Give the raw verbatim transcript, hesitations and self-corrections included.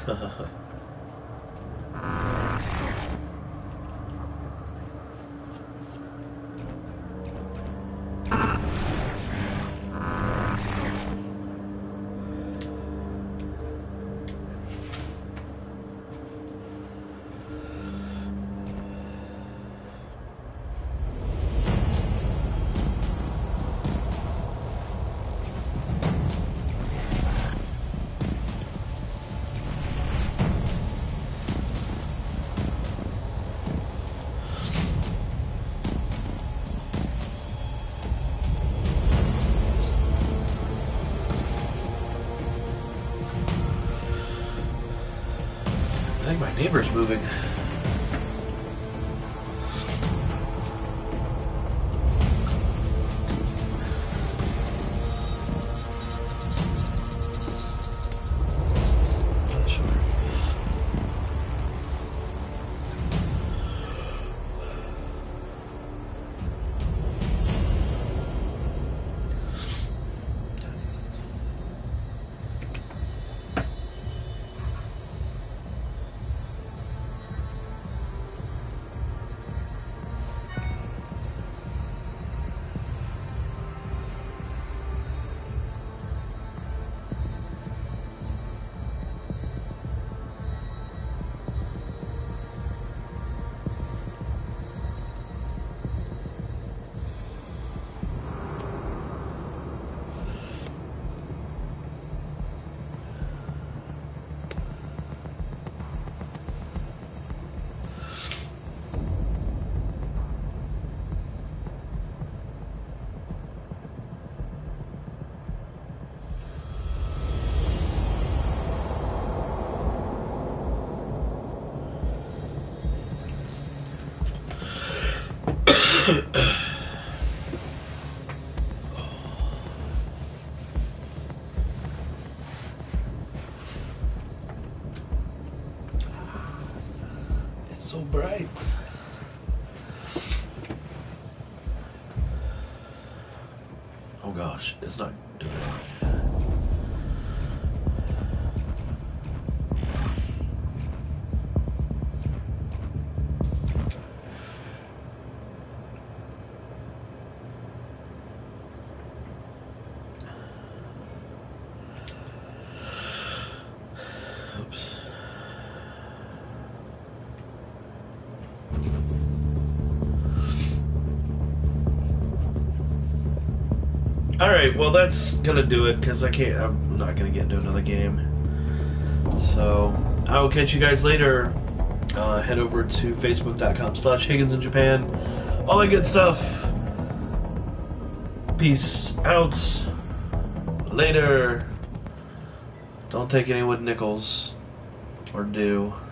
I think my neighbor's moving. Not sure. It's so bright. Oh gosh, it's not doing it. Oops. Alright, well that's gonna do it because I can't, I'm not gonna get into another game. So, I will catch you guys later. Uh, head over to facebook.com slash Higgins in Japan. All that good stuff. Peace out. Later. Don't take any wood nickels. Or do.